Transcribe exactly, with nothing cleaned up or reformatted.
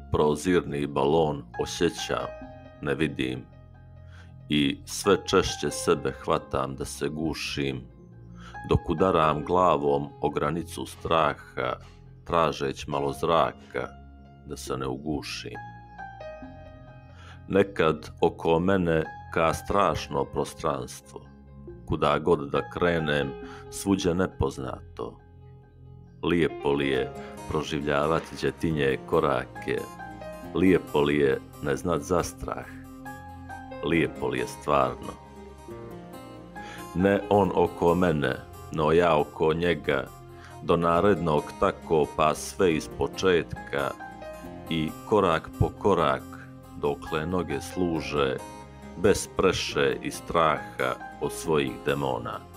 prozirni balon osjećam, ne vidim, i sve češće sebe hvatam da se gušim, dok udaram glavom o granicu straha, tražeć malo zraka da se ne ugušim. Nekad oko mene ka strašno prostranstvo, kuda god da krenem, svuđe nepoznato. Lijepo li je proživljavati djetinje korake, lijepo li je ne znat za strah, lijepo li je stvarno. Ne on oko mene, no ja oko njega, do narednog tako pa sve iz početka i korak po korak dokle noge služe, bez preše i straha od svojih demona.